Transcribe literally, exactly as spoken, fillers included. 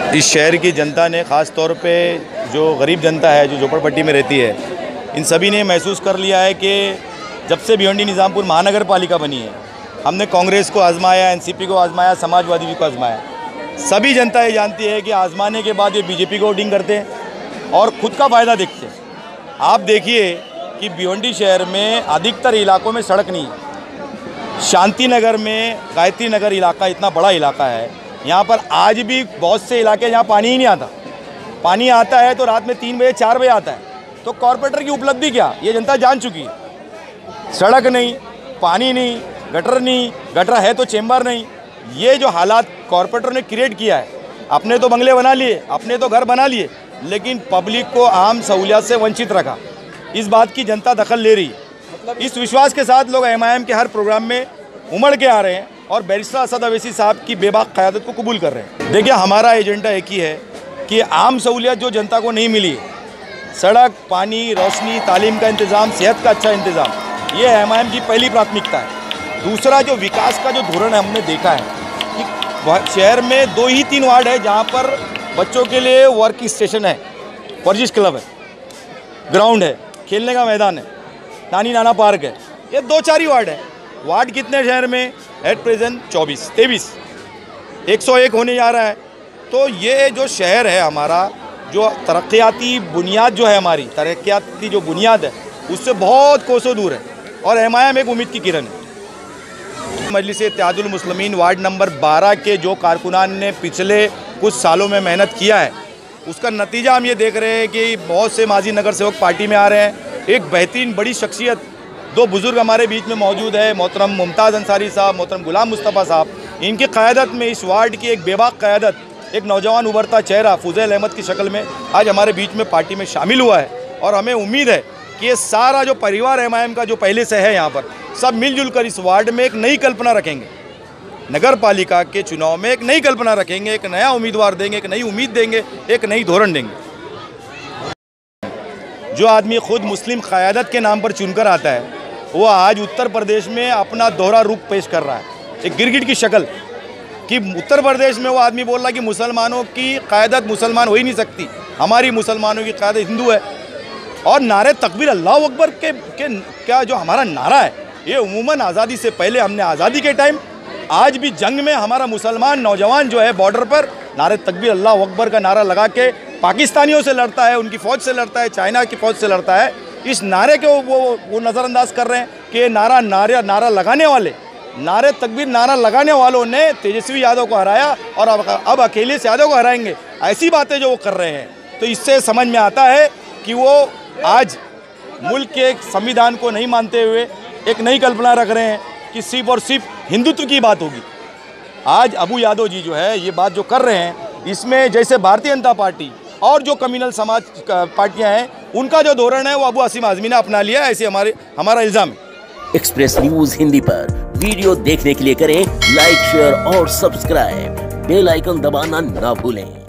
इस शहर की जनता ने ख़ास तौर पे जो गरीब जनता है, जो झोपड़पट्टी में रहती है, इन सभी ने महसूस कर लिया है कि जब से भिवंडी निज़ामपुर महानगर पालिका बनी है, हमने कांग्रेस को आजमाया, एनसीपी को आजमाया, समाजवादी को आजमाया। सभी जनता ये जानती है कि आजमाने के बाद ये बीजेपी को वोटिंग करते हैं और ख़ुद का फ़ायदा देखते हैं। आप देखिए कि भिवंडी शहर में अधिकतर इलाकों में सड़क नहीं है। शांति नगर में, गायत्री नगर इलाका इतना बड़ा इलाका है, यहाँ पर आज भी बहुत से इलाके जहाँ पानी ही नहीं आता। पानी आता है तो रात में तीन बजे चार बजे आता है। तो कॉरपोरेटर की उपलब्धि क्या, ये जनता जान चुकी है। सड़क नहीं, पानी नहीं, गटर नहीं, गटर है तो चेंबर नहीं। ये जो हालात कॉरपोरेटर ने क्रिएट किया है, अपने तो बंगले बना लिए, अपने तो घर बना लिए, लेकिन पब्लिक को आम सहूलियत से वंचित रखा। इस बात की जनता दखल ले रही है। इस विश्वास के साथ लोग एम आई एम के हर प्रोग्राम में उमड़ के आ रहे हैं और बैरिस्टर असद अवैसी साहब की बेबाक क़यादत को कबूल कर रहे हैं। देखिए, हमारा एजेंडा एक ही है कि आम सहूलियत जो जनता को नहीं मिली, सड़क, पानी, रोशनी, तालीम का इंतज़ाम, सेहत का अच्छा इंतज़ाम, ये एम आई एम की पहली प्राथमिकता है। दूसरा, जो विकास का जो धोरण है, हमने देखा है कि शहर में दो ही तीन वार्ड है जहाँ पर बच्चों के लिए वर्क स्टेशन है, वर्जिश क्लब है, ग्राउंड है, खेलने का मैदान है, नानी नाना पार्क है। ये दो चार ही वार्ड है। वार्ड कितने शहर में? एट प्रेजेंट चौबीस तेईस एक सौ एक होने जा रहा है। तो ये जो शहर है हमारा, जो तरक्याती बुनियाद जो है, हमारी तरक्याती जो बुनियाद है, उससे बहुत कोसों दूर है और एम आई एम एक उम्मीद की किरण है। मजलिस इत्तेहादुल मुस्लिमीन वार्ड नंबर बारह के जो कारकुनान ने पिछले कुछ सालों में मेहनत किया है, उसका नतीजा हम ये देख रहे हैं कि बहुत से माजी नगर सेवक पार्टी में आ रहे हैं। एक बेहतरीन बड़ी शख्सियत, दो बुज़ुर्ग हमारे बीच में मौजूद है, मोहतरम मुमताज़ अंसारी साहब, मोहतरम गुलाम मुस्तफ़ा साहब। इनकी क़यादत में इस वार्ड की एक बेबाक क़यादत, एक नौजवान उभरता चेहरा फुज़ैल अहमद की शक्ल में आज हमारे बीच में पार्टी में शामिल हुआ है। और हमें उम्मीद है कि ये सारा जो परिवार एम आई एम का जो पहले से है यहाँ पर, सब मिलजुल कर इस वार्ड में एक नई कल्पना रखेंगे, नगर पालिका के चुनाव में एक नई कल्पना रखेंगे, एक नया उम्मीदवार देंगे, एक नई उम्मीद देंगे, एक नई धोरण देंगे। जो आदमी खुद मुस्लिम क़यादत के नाम पर चुनकर आता है, वो आज उत्तर प्रदेश में अपना दोहरा रूप पेश कर रहा है, एक गिरगिट की शक्ल, कि उत्तर प्रदेश में वो आदमी बोल रहा है कि मुसलमानों की क़यादत मुसलमान हो ही नहीं सकती, हमारी मुसलमानों की क़यादत हिंदू है। और नारे तकबीर अल्लाह अकबर के, के क्या जो हमारा नारा है, ये उमूमन आज़ादी से पहले हमने आज़ादी के टाइम, आज भी जंग में हमारा मुसलमान नौजवान जो है बॉर्डर पर नारे तकबीर अल्लाह अकबर का नारा लगा के पाकिस्तानियों से लड़ता है, उनकी फ़ौज से लड़ता है, चाइना की फ़ौज से लड़ता है। इस नारे को वो वो नज़रअंदाज कर रहे हैं कि नारा नारा नारा लगाने वाले, नारे तकबीर नारा लगाने वालों ने तेजस्वी यादव को हराया और अब अब अकेले से यादव को हराएंगे, ऐसी बातें जो वो कर रहे हैं। तो इससे समझ में आता है कि वो आज मुल्क के संविधान को नहीं मानते हुए एक नई कल्पना रख रहे हैं कि सिर्फ और सिर्फ हिंदुत्व की बात होगी। आज अबू यादव जी जो है ये बात जो कर रहे हैं, इसमें जैसे भारतीय जनता पार्टी और जो कम्युनल समाज पार्टियां हैं, उनका जो धोरण है वो अबू असीम आज़मी ने अपना लिया है, ऐसे हमारे हमारा इल्ज़ाम है। एक्सप्रेस न्यूज हिंदी पर वीडियो देखने के लिए करें लाइक, शेयर और सब्सक्राइब। बेल आइकन दबाना ना भूलें।